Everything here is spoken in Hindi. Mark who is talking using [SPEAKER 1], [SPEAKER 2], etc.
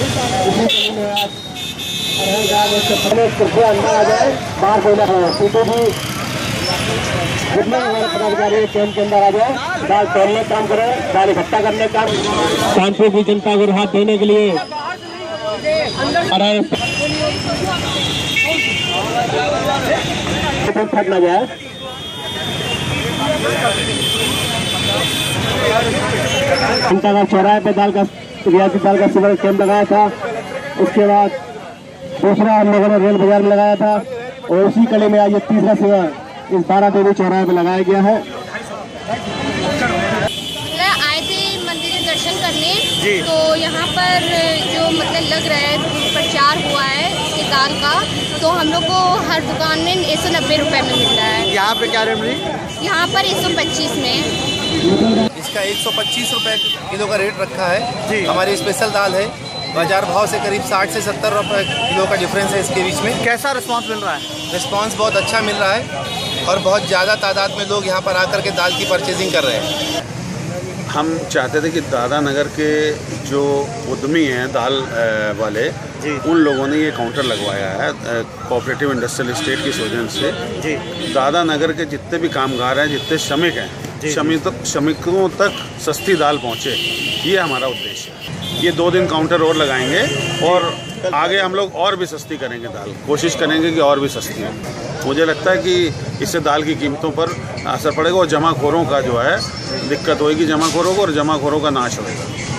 [SPEAKER 1] अंदर आ जाए, बाहर कोई ना खड़ा सीटों भी जितने हमारे पदाधिकारी कैंप के अंदर आ जाए, दाल तोड़ने काम करें, दाल इकट्ठा करने का कानपुर की जनता को राहत देने के लिए फट ना जाए। जनता का चौराहे पे दाल का रियासती दाल का सुबह कैंप लगाया था। उसके बाद दूसरा हम लोगों ने रेल बाजार में लगाया था और उसी कड़ी में आज ये तीसरा सेवा इस 12 देवी चौराहे पे लगाया गया है।
[SPEAKER 2] आए थे मंदिर के दर्शन करने तो यहाँ पर जो मतलब लग रहा है प्रचार हुआ है इसके दाल का, तो हम लोग को हर दुकान में 190 रुपये में मिल रहा है।
[SPEAKER 3] यहाँ पे क्या रेट मिली?
[SPEAKER 2] यहाँ पर 125 में।
[SPEAKER 3] इसका 125 रुपये किलो का रेट रखा है जी। हमारी स्पेशल दाल है, बाजार भाव से करीब 60 से 70 रुपये किलो का डिफरेंस है इसके बीच में। कैसा रिस्पांस मिल रहा है? रिस्पांस बहुत अच्छा मिल रहा है और बहुत ज़्यादा तादाद में लोग यहाँ पर आकर के दाल की परचेजिंग कर रहे हैं।
[SPEAKER 4] हम चाहते थे कि दादा नगर के जो उद्यमी हैं दाल वाले जी, उन लोगों ने ये काउंटर लगवाया है कोऑपरेटिव इंडस्ट्रियल एस्टेट की सौजन से जी। दादा नगर के जितने भी कामगार हैं, जितने श्रमिक हैं, श्रमिकों तक सस्ती दाल पहुँचे, ये हमारा उद्देश्य है। ये 2 दिन काउंटर और लगाएंगे और आगे हम लोग और भी सस्ती करेंगे दाल, कोशिश करेंगे कि और भी सस्ती हो। मुझे लगता है कि इससे दाल की कीमतों पर असर पड़ेगा और जमाखोरों का जो है दिक्कत होगी, जमाखोरों को, और जमाखोरों का नाश होगा।